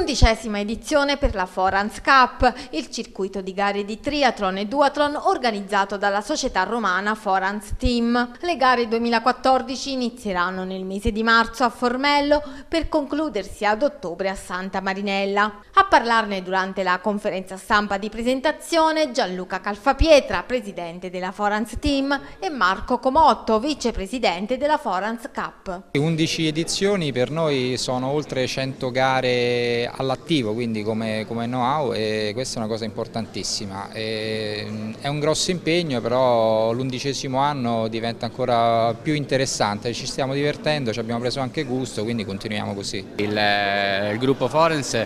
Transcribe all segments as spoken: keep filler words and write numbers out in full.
Undicesima edizione per la Forans Cup, il circuito di gare di triathlon e duathlon organizzato dalla società romana Forans Team. Le gare duemilaquattordici inizieranno nel mese di marzo a Formello per concludersi ad ottobre a Santa Marinella. A parlarne durante la conferenza stampa di presentazione Gianluca Calfapietra, presidente della Forans Team, e Marco Comotto, vicepresidente della Forans Cup. undici edizioni per noi sono oltre cento gare all'attivo, quindi come, come know-how, e questa è una cosa importantissima. E, è un grosso impegno, però l'undicesimo anno diventa ancora più interessante, ci stiamo divertendo, ci abbiamo preso anche gusto, quindi continuiamo così. Il, il gruppo Forans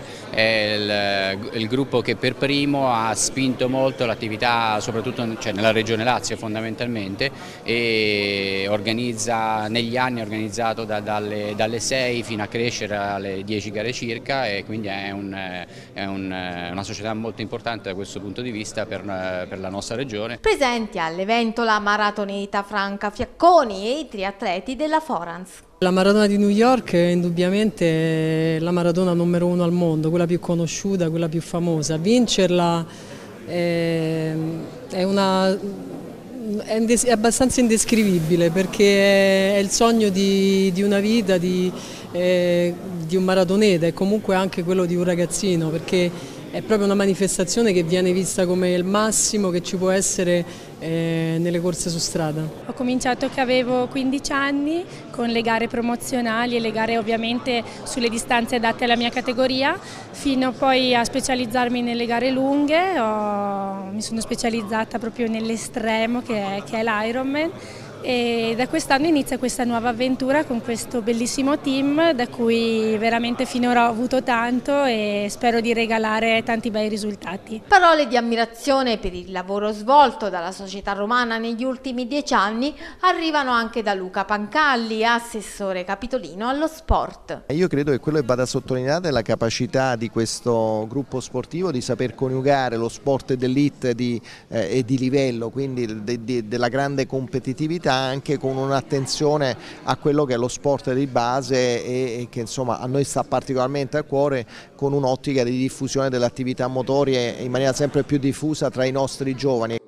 è il, il gruppo che per primo ha spinto molto l'attività, soprattutto cioè nella regione Lazio fondamentalmente, e organizza negli anni ha organizzato da, dalle, dalle sei fino a crescere alle dieci gare circa, e quindi è, un, è un, una società molto importante da questo punto di vista per, per la nostra regione. Presenti all'evento la maratoneta Franca Fiacconi e i triatleti della Forans. La maratona di New York è indubbiamente la maratona numero uno al mondo, quella più conosciuta, quella più famosa. Vincerla è, è, una, è abbastanza indescrivibile, perché è il sogno di, di una vita, di, eh, di un maratoneta e comunque anche quello di un ragazzino, perché è proprio una manifestazione che viene vista come il massimo che ci può essere eh, nelle corse su strada. Ho cominciato che avevo quindici anni con le gare promozionali e le gare ovviamente sulle distanze adatte alla mia categoria, fino poi a specializzarmi nelle gare lunghe. Ho, mi sono specializzata proprio nell'estremo che è, che è l'Ironman, e da quest'anno inizia questa nuova avventura con questo bellissimo team da cui veramente finora ho avuto tanto e spero di regalare tanti bei risultati. Parole di ammirazione per il lavoro svolto dalla società romana negli ultimi dieci anni arrivano anche da Luca Pancalli, assessore capitolino allo sport. Io credo che quello che vada sottolineato è la capacità di questo gruppo sportivo di saper coniugare lo sport d'elite di, eh, e di livello, quindi de, de, della grande competitività, anche con un'attenzione a quello che è lo sport di base e, e che insomma a noi sta particolarmente a cuore, con un'ottica di diffusione delle attività motorie in maniera sempre più diffusa tra i nostri giovani.